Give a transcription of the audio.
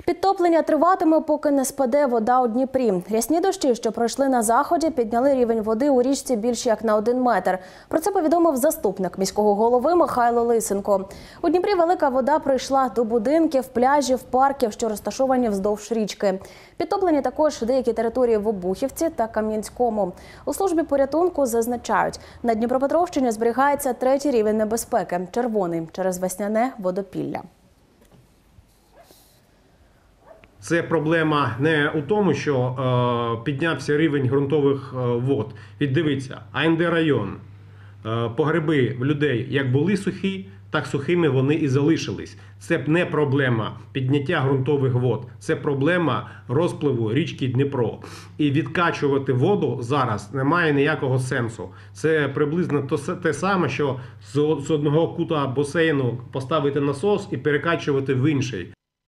Підтоплення триватиме, поки не спаде вода у Дніпрі. Рясні дощі, що пройшли на заході, підняли рівень води у річці більш як на 1 метр. Про це повідомив заступник міського голови Михайло Лисенко. У Дніпрі велика вода прийшла до будинків, пляжів, парків, що розташовані вздовж річки. Підтоплені також деякі території в Обухівці та Кам'янському. У службі порятунку зазначають, на Дніпропетровщині зберігається 3-й рівень небезпеки – червоний через весняне водопілля. Це проблема не у тому, що піднявся рівень ґрунтових вод. Дивіться, АНД район, погреби в людей як були сухі, так сухими вони і залишились. Це не проблема підняття ґрунтових вод, це проблема розпливу річки Дніпро. І відкачувати воду зараз немає ніякого сенсу. Це приблизно те саме, що з одного кута басейну поставити насос і перекачувати в інший.